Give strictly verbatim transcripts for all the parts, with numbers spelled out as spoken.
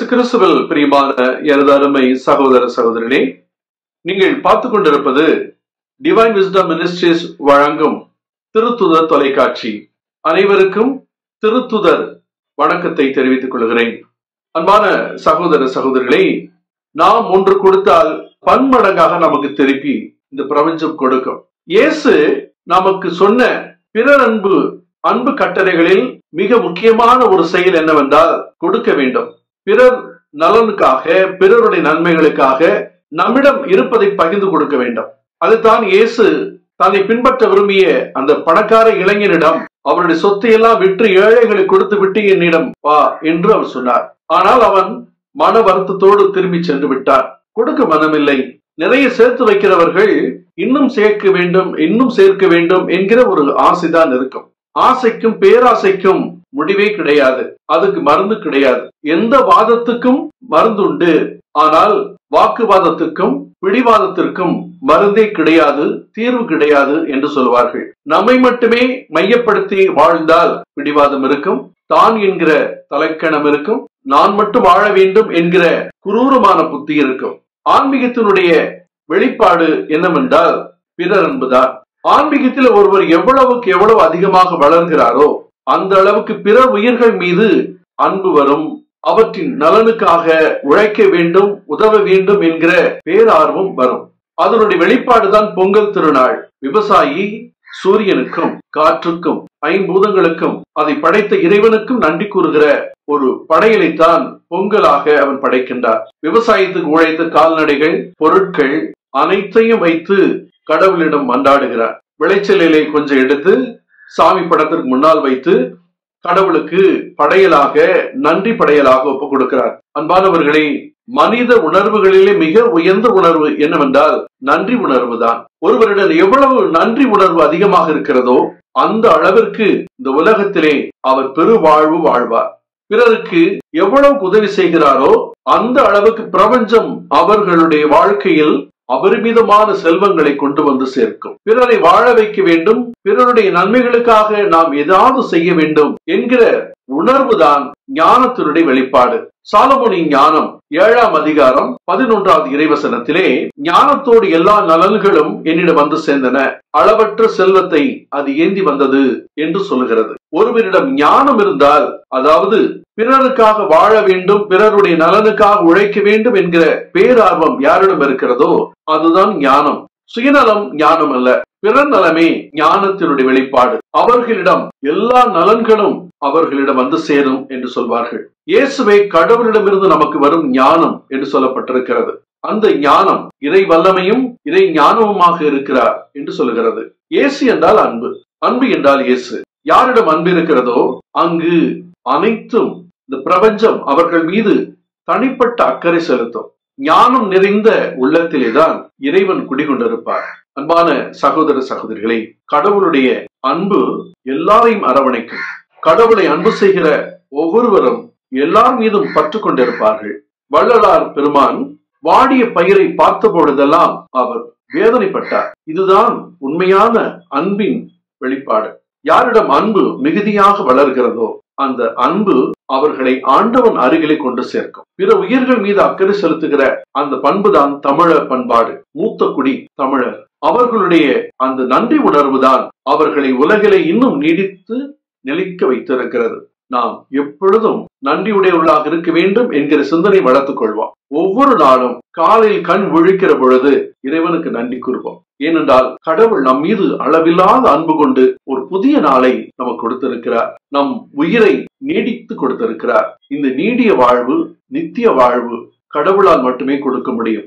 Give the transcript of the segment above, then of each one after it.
இயேசு கிறிஸ்துவில் பிரியமான எனது அருமை சகோதர சகோதரனே, நீங்கள் பார்த்துக் கொண்டிருப்பது டிவைன் விஸ்டம் மினிஸ்ட்ரீஸ் வழங்கும் திருத்துதர் தொலைக்காட்சி. அனைவருக்கும் திருத்துதர் வணக்கத்தை தெரிவித்துக் கொள்கிறேன். அன்பான சகோதர சகோதரிகளை, நாம் ஒன்று கொடுத்தால் பன்மடங்காக நமக்கு திருப்பி இந்த பிரபஞ்சம் கொடுக்கும். இயேசு நமக்கு சொன்ன பிறர் அன்பு அன்பு கட்டளைகளில் மிக முக்கியமான ஒரு செயல் என்னவென்றால் கொடுக்க வேண்டும். பிறர் நலனுக்காக, பிறருடைய நன்மைகளுக்காக நம்மிடம் இருப்பதை பகிர்ந்து கொடுக்க வேண்டும். அதுதான் இயேசு தன்னை பின்பற்ற விரும்பிய அந்த பணக்கார இளைஞனிடம் அவருடைய சொத்தை எல்லாம் விற்று ஏழைகளை கொடுத்து விட்டு என்னிடம் வா என்று அவர் சொன்னார். ஆனால் அவன் மன வருத்தத்தோடு திரும்பி சென்று விட்டார். கொடுக்க மனமில்லை. நிறைய சேர்த்து வைக்கிறவர்கள் இன்னும் சேர்க்க வேண்டும், இன்னும் சேர்க்க வேண்டும் என்கிற ஒரு ஆசைதான் இருக்கும். ஆசைக்கும் பேராசைக்கும் முடிவே கிடையாது. அதுக்கு மருந்து கிடையாது. எந்த வாதத்துக்கும் மருந்து உண்டு, ஆனால் வாக்குவாதத்துக்கும் பிடிவாதத்திற்கும் மருந்தே கிடையாது, தீர்வு கிடையாது என்று சொல்வார்கள். நம்மை மட்டுமே மையப்படுத்தி வாழ்ந்தால் பிடிவாதம் இருக்கும், தான் என்கிற தலைக்கணம் இருக்கும், நான் மட்டும் வாழ வேண்டும் என்கிற குரூரமான புத்தி இருக்கும். ஆன்மீகத்தினுடைய வெளிப்பாடு என்னவென்றால் பிறர் அன்புதான். ஆன்மீகத்தில் ஒருவர் எவ்வளவுக்கு எவ்வளவு அதிகமாக வளர்கிறாரோ அந்த அளவுக்கு பிற உயிர்கள் மீது அன்பு வரும். அவற்றின் நலனுக்காக உழைக்க வேண்டும், உதவ வேண்டும் என்கிற பேரார்வம் வரும். அதனுடைய வெளிப்பாடுதான் பொங்கல் திருநாள். விவசாயி சூரியனுக்கும் காற்றுக்கும் ஐம்பூதங்களுக்கும் அதை படைத்த இறைவனுக்கும் நன்றி கூறுகிற ஒரு படையலைத்தான் பொங்கலாக அவன் படைக்கின்றார். விவசாயத்துக்கு உழைத்த கால்நடைகள், பொருட்கள் அனைத்தையும் வைத்து கடவுளிடம் மன்றாடுகிறார். விளைச்சலிலே கொஞ்சம் எடுத்து சாமி படத்திற்கு முன்னால் வைத்து கடவுளுக்கு படையலாக, நன்றி படையலாக ஒப்பு கொடுக்கிறார். அன்பானவர்களே, மனித உணர்வுகளிலே மிக உயர்ந்த உணர்வு என்னவென்றால் நன்றி உணர்வு தான். ஒருவரிடம் எவ்வளவு நன்றி உணர்வு அதிகமாக இருக்கிறதோ அந்த அளவிற்கு இந்த உலகத்திலே அவர் பெரு வாழ்வு வாழ்வார். பிறருக்கு எவ்வளவு உதவி செய்கிறாரோ அந்த அளவுக்கு பிரபஞ்சம் அவர்களுடைய வாழ்க்கையில் அபரிமிதமான செல்வங்களை கொண்டு வந்து சேர்க்கும். பிறரை வாழ வைக்க வேண்டும், பிறருடைய நன்மைகளுக்காக நாம் ஏதாவது செய்ய வேண்டும் என்கிற உணர்வுதான் ஞானத்தினுடைய வெளிப்பாடு. சாலமோனின் ஞானம் ஏழாம் அதிகாரம் பதினொன்றாவது இறைவசனத்திலே, ஞானத்தோடு எல்லா நலன்களும் என்னிடம் வந்து சேர்ந்தன, அளவற்ற செல்வத்தை அது ஏந்தி வந்தது என்று சொல்லுகிறது. ஒருவரிடம் ஞானம் இருந்தால், அதாவது பிறருக்காக வாழ வேண்டும், பிறருடைய நலனுக்காக உழைக்க வேண்டும் என்கிற பேரார்வம் யாரிடம் இருக்கிறதோ அதுதான் ஞானம். சுயநலம் ஞானம் அல்ல, பிறர் நலமே ஞானத்தினுடைய வெளிப்பாடு. அவர்களிடம் எல்லா நலன்களும் அவர்களிடம் வந்து சேரும் என்று சொல்வார்கள். இயேசுவை கடவுளிடமிருந்து நமக்கு வரும் ஞானம் என்று சொல்லப்பட்டிருக்கிறது. அந்த ஞானம் இறை வல்லமையும் இறை ஞானமுமாக இருக்கிறார் என்று சொல்லுகிறது. இயேசு என்றால் அன்பு, அன்பு என்றால் இயேசு. யாரிடம் அன்பு இருக்கிறதோ அங்கு அனைத்தும் இந்த பிரபஞ்சம் அவர்கள் மீது தனிப்பட்ட அக்கறை செலுத்தும். ஞானம் நிறைந்த உள்ளத்திலேதான் இறைவன் குடிகொண்டிருப்பார். அன்பான சகோதர சகோதரிகளை, கடவுளுடைய அன்பு எல்லாரையும் அரவணைக்கும். கடவுளை அன்பு செய்கிற ஒவ்வொருவரும் எல்லார் மீதும் பற்று கொண்டிருப்பார்கள். வள்ளலார் பெருமான் வாடிய பயிரை பார்த்த பொழுதெல்லாம் அவர் வேதனைப்பட்டார். இதுதான் உண்மையான அன்பின் வெளிப்பாடு. யாரிடம் அன்பு மிகுதியாக வளர்கிறதோ அந்த அன்பு அவர்களை ஆண்டவன் அருகிலே கொண்டு சேர்க்கும். பிற உயிர்கள் மீது அக்கறை செலுத்துகிற அந்த பண்புதான் தமிழர் பண்பாடு. மூத்த குடி தமிழர். அவர்களுடைய அந்த நன்றி உணர்வுதான் அவர்களை உலகிலே இன்னும் நீடித்து நிலைக்க வைத்திருக்கிறது. நாம் எப்பொழுதும் நன்றியுடையவர்களாக இருக்க வேண்டும் என்கிற சிந்தனை வளர்த்துக் கொள்வோம். ஒவ்வொரு நாளும் காலையில் கண் விழிக்கிற பொழுது இறைவனுக்கு நன்றி கூறுவோம். ஏனென்றால் கடவுள் நம் மீது அளவில்லாத அன்பு கொண்டு ஒரு புதிய நாளை நமக்கு கொடுத்திருக்கிறார். நம் உயிரை நீடித்து கொடுத்திருக்கிறார். இந்த நீடிய வாழ்வு, நித்திய வாழ்வு கடவுளால் மட்டுமே கொடுக்க முடியும்.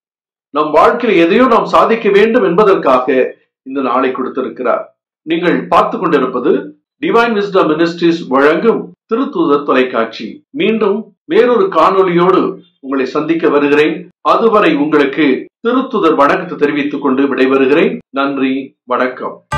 நம் வாழ்க்கையில் எதையோ நாம் சாதிக்க வேண்டும் என்பதற்காக இந்த நாளை கொடுத்திருக்கிறார். நீங்கள் பார்த்து கொண்டிருப்பது டிவைன் விஸ்டம் மினிஸ்ட்ரீஸ் வழங்கும் திருத்துதர் தொலைக்காட்சி. மீண்டும் வேறொரு காணொலியோடு உங்களை சந்திக்க வருகிறேன். அதுவரை உங்களுக்கு திருத்துதர் வணக்கத்தை தெரிவித்துக் கொண்டு விடைபெறுகிறேன். நன்றி, வணக்கம்.